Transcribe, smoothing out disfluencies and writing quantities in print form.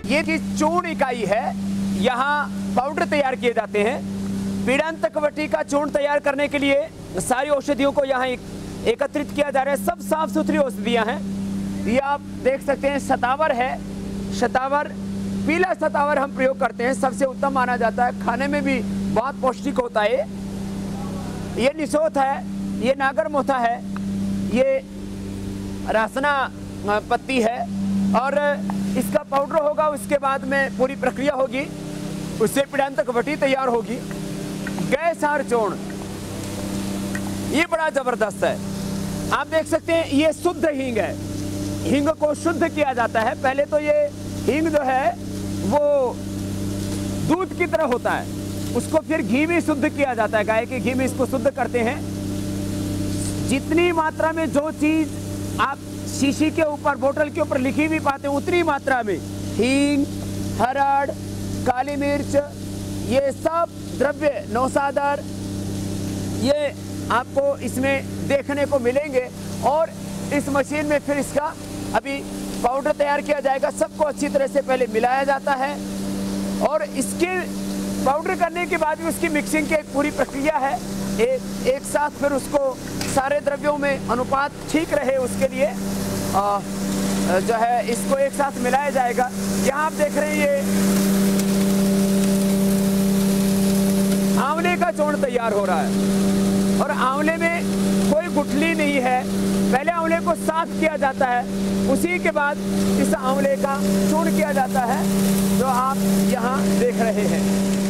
ये की चूर्ण इकाई है, यहाँ पाउडर तैयार किए जाते हैं। पीड़ांतकवटी का चूर्ण तैयार करने के लिए सारी औषधियों को यहाँ एकत्रित किया जा रहा है। सब साफ सुथरी औषधियाँ हैं। ये आप देख सकते हैं शतावर है, शतावर पीला शतावर हम प्रयोग करते हैं, सबसे उत्तम माना जाता है, खाने में भी बहुत पौष्टिक होता है। ये निशोथ है, ये नागरमोथा है, ये रासना पत्ती है और इसका पाउडर होगा। उसके बाद में पूरी प्रक्रिया होगी, उससे पीड़ांतकवटी तैयार होगी। गैसार चूर्ण ये बड़ा जबरदस्त है। आप देख सकते हैं ये शुद्ध हींग है। हींग को शुद्ध किया जाता है। पहले तो ये हींग जो है वो दूध की तरह होता है, उसको फिर घी में शुद्ध किया जाता है। गाय के घी में इसको शुद्ध करते हैं। जितनी मात्रा में जो चीज आप शीशी के ऊपर बोतल के ऊपर लिखी हुई पाते हैं उतनी मात्रा में हींग, हरड़, काली मिर्च, ये सब द्रव्य नौसादर ये आपको इसमें देखने को मिलेंगे। और इस मशीन में फिर इसका अभी पाउडर तैयार किया जाएगा। सबको अच्छी तरह से पहले मिलाया जाता है और इसके पाउडर करने के बाद भी उसकी मिक्सिंग की एक पूरी प्रक्रिया है। एक साथ फिर उसको सारे द्रव्यों में अनुपात ठीक रहे उसके लिए जो है इसको एक साथ मिलाया जाएगा। यहाँ आप देख रहे हैं ये आंवले का चूर्ण तैयार हो रहा है और आंवले में कोई गुठली नहीं है। पहले आंवले को साफ किया जाता है, उसी के बाद इस आंवले का चूर्ण किया जाता है जो आप यहाँ देख रहे हैं।